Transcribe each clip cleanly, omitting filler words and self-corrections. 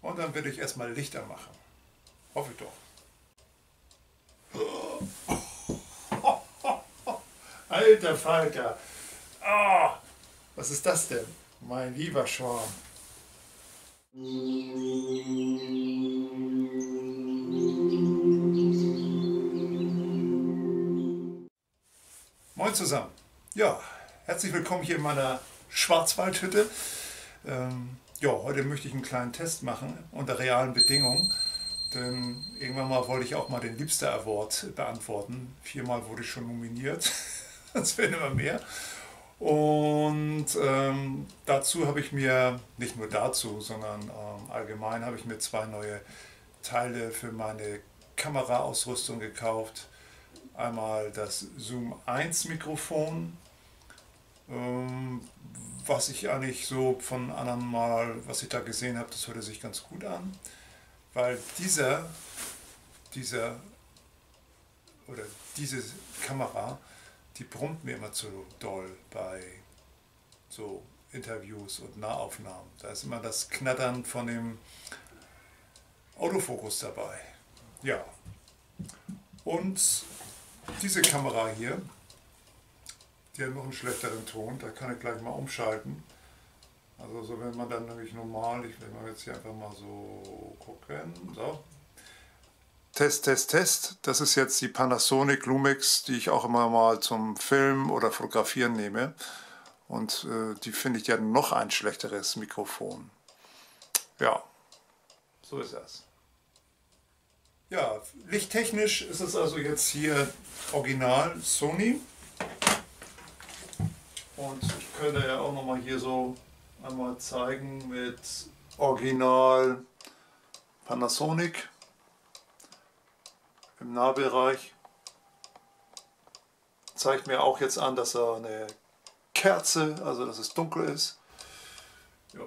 Und dann werde ich erstmal Lichter machen. Hoffe ich doch. Alter Falter. Oh, was ist das denn? Mein lieber Schwarm. Moin zusammen. Ja, herzlich willkommen hier in meiner Schwarzwaldhütte. Ja, heute möchte ich einen kleinen Test machen unter realen Bedingungen. Denn irgendwann mal wollte ich auch mal den Liebster Award beantworten. 4-mal wurde ich schon nominiert. Das werden immer mehr. Und dazu habe ich mir, nicht nur dazu, sondern allgemein habe ich mir 2 neue Teile für meine Kameraausrüstung gekauft. Einmal das Zoom 1 Mikrofon, was ich eigentlich so von anderen Mal, was ich da gesehen habe, das hörte sich ganz gut an. Weil diese Kamera, die brummt mir immer zu doll bei so Interviews und Nahaufnahmen. Da ist immer das Knattern von dem Autofokus dabei. Ja. Und diese Kamera hier, die hat noch einen schlechteren Ton, da kann ich gleich mal umschalten. Also so, wenn man dann nämlich normal, ich will mal jetzt hier einfach mal so gucken, so. Test, Test, Test, das ist jetzt die Panasonic Lumix, die ich auch immer mal zum Filmen oder Fotografieren nehme. Und die finde ich ja noch ein schlechteres Mikrofon. Ja, so ist das. Ja, lichttechnisch ist es also jetzt hier original Sony. Und ich könnte ja auch nochmal hier so einmal zeigen mit Original Panasonic im Nahbereich. Zeigt mir auch jetzt an, dass er eine Kerze, also dass es dunkel ist. Ja.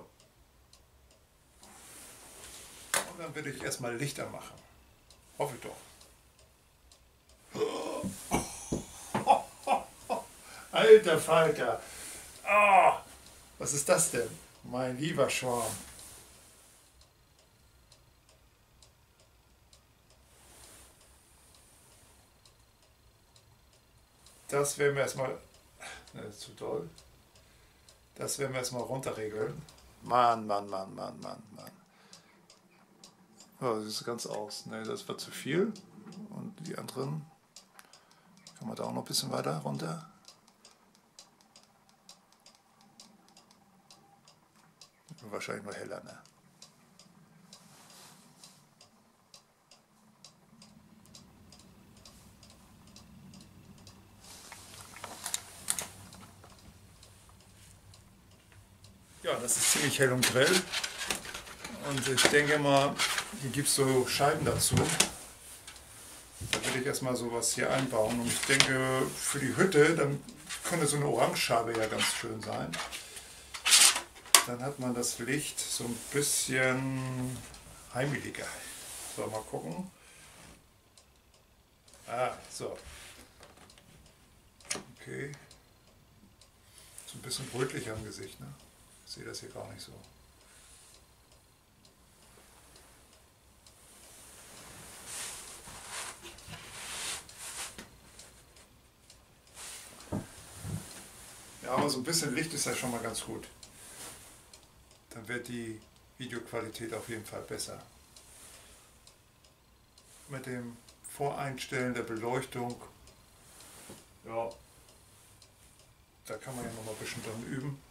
Und dann werde ich erstmal Lichter machen. Hoffe ich doch. Alter Falter. Oh, was ist das denn? Mein lieber Schwarm. Das werden wir erstmal. Ne, das ist zu doll. Das werden wir erstmal runterregeln. Mann. Oh, das ist ganz aus. Ne, das war zu viel. Und die anderen. Kann man da auch noch ein bisschen weiter runter. Wahrscheinlich nur heller, ne? Ja, das ist ziemlich hell und grell. Und ich denke mal, hier gibt es so Scheiben dazu. Da will ich erstmal sowas hier einbauen. Und ich denke, für die Hütte, dann könnte so eine Orangescheibe ja ganz schön sein. Dann hat man das Licht so ein bisschen heimeliger. So, mal gucken. Ah, so. Okay. So ein bisschen rötlicher im Gesicht, ne? Ich sehe das hier gar nicht so. Ja, aber so ein bisschen Licht ist ja schon mal ganz gut. Dann wird die Videoqualität auf jeden Fall besser. Mit dem Voreinstellen der Beleuchtung, ja, da kann man ja noch mal ein bisschen dran üben.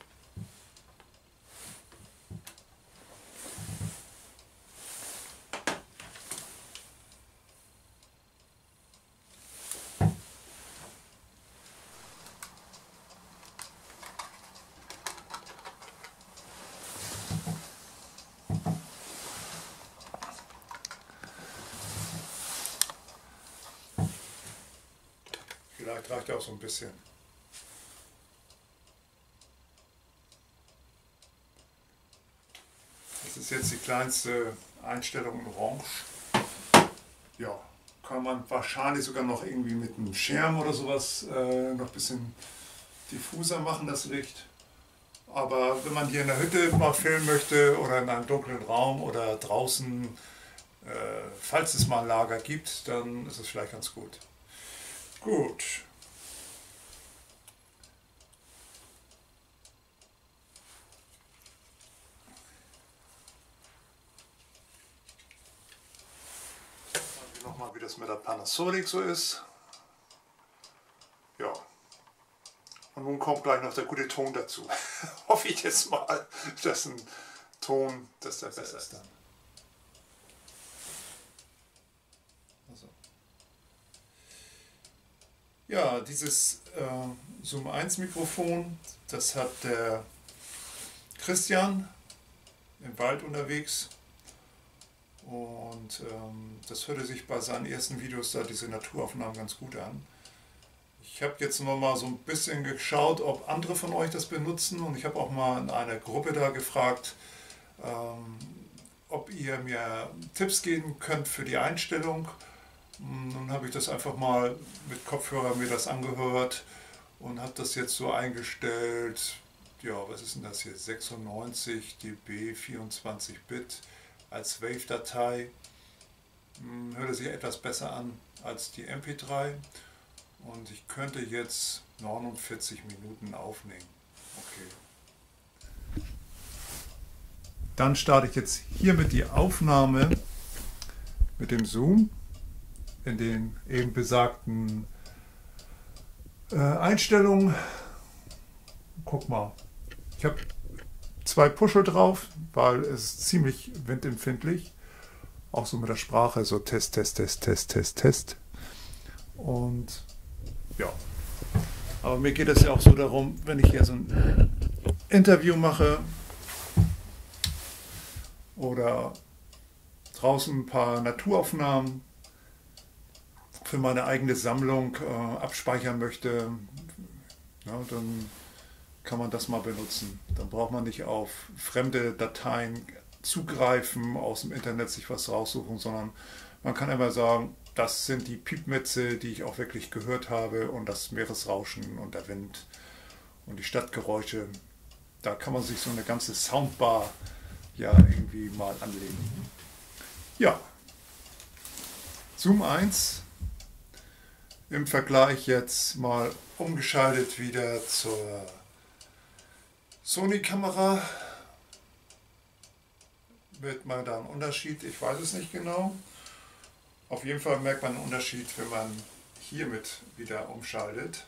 Vielleicht reicht ja auch so ein bisschen. Das ist jetzt die kleinste Einstellung in Orange. Ja, kann man wahrscheinlich sogar noch irgendwie mit einem Schirm oder sowas noch ein bisschen diffuser machen, das Licht. Aber wenn man hier in der Hütte mal filmen möchte oder in einem dunklen Raum oder draußen, falls es mal ein Lager gibt, dann ist es vielleicht ganz gut. Gut. Nochmal, wie das mit der Panasonic so ist. Ja. Und nun kommt gleich noch der gute Ton dazu. Hoffe ich jetzt mal, dass ein Ton, dass der besser ist dann. Also. Ja, dieses Zoom 1 Mikrofon, das hat der Christian im Wald unterwegs. Und das hörte sich bei seinen ersten Videos da, diese Naturaufnahmen, ganz gut an. Ich habe jetzt noch mal so ein bisschen geschaut, ob andere von euch das benutzen, und ich habe auch mal in einer Gruppe da gefragt, ob ihr mir Tipps geben könnt für die Einstellung. Nun habe ich das einfach mal mit Kopfhörer mir das angehört und habe das jetzt so eingestellt. Ja, was ist denn das hier? 96 dB, 24 Bit. Als Wave-Datei. Hört sich etwas besser an als die MP3, und ich könnte jetzt 49 Minuten aufnehmen. Okay. Dann starte ich jetzt hiermit die Aufnahme mit dem Zoom in den eben besagten Einstellungen. Guck mal, ich habe 2 Puschel drauf, weil es ist ziemlich windempfindlich. Auch so mit der Sprache, so Test, Test, Test, Test, Test, Test. Und ja, aber mir geht es ja auch so darum, wenn ich hier so ein Interview mache oder draußen ein paar Naturaufnahmen für meine eigene Sammlung abspeichern möchte, ja, dann kann man das mal benutzen. Dann braucht man nicht auf fremde Dateien zugreifen, aus dem Internet sich was raussuchen, sondern man kann immer sagen, das sind die Piepmetze, die ich auch wirklich gehört habe, und das Meeresrauschen und der Wind und die Stadtgeräusche. Da kann man sich so eine ganze Soundbar ja irgendwie mal anlegen. Ja, Zoom 1 im Vergleich jetzt mal umgeschaltet wieder zur Sony-Kamera. Wird man da einen Unterschied? Ich weiß es nicht genau. Auf jeden Fall merkt man einen Unterschied, wenn man hiermit wieder umschaltet.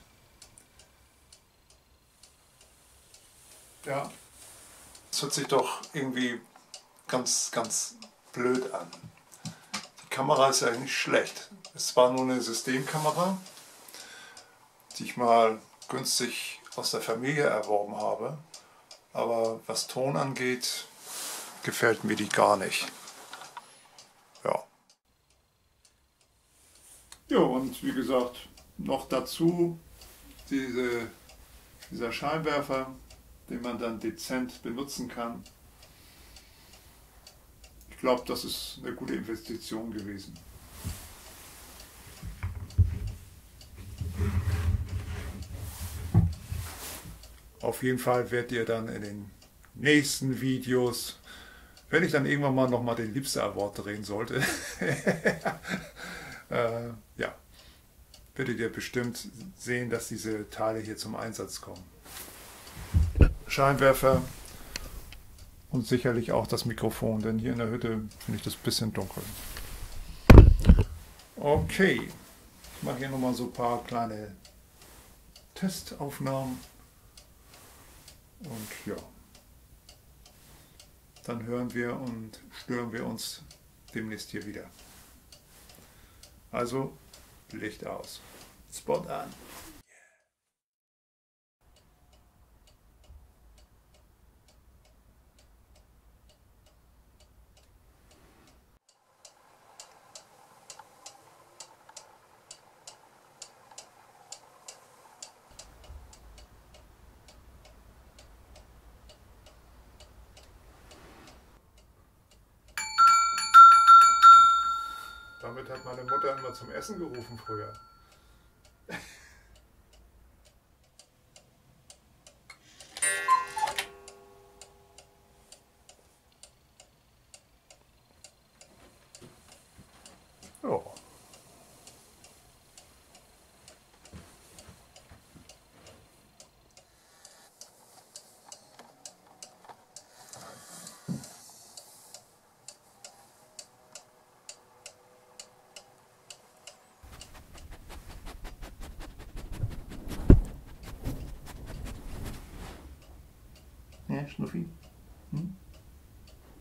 Ja, das hört sich doch irgendwie ganz, ganz blöd an. Die Kamera ist ja nicht schlecht. Es war nur eine Systemkamera, die ich mal günstig aus der Familie erworben habe. Aber was Ton angeht, gefällt mir die gar nicht. Ja. Ja, und wie gesagt, noch dazu dieser Scheinwerfer, den man dann dezent benutzen kann. Ich glaube, das ist eine gute Investition gewesen. Auf jeden Fall werdet ihr dann in den nächsten Videos, wenn ich dann irgendwann mal nochmal den Liebster Award drehen sollte, ja, werdet ihr bestimmt sehen, dass diese Teile hier zum Einsatz kommen. Scheinwerfer und sicherlich auch das Mikrofon, denn hier in der Hütte finde ich das ein bisschen dunkel. Okay, ich mache hier nochmal so ein paar kleine Testaufnahmen und ja, dann hören wir und stören wir uns demnächst hier wieder. Also Licht aus, Spot an. Damit hat meine Mutter immer zum Essen gerufen früher.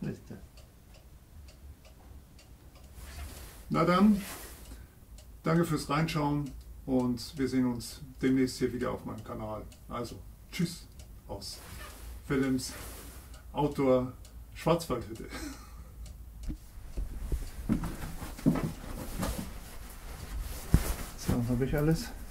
Liste. Na dann, danke fürs Reinschauen und wir sehen uns demnächst hier wieder auf meinem Kanal. Also, tschüss aus Willems Outdoor Schwarzwaldhütte. So, habe ich alles?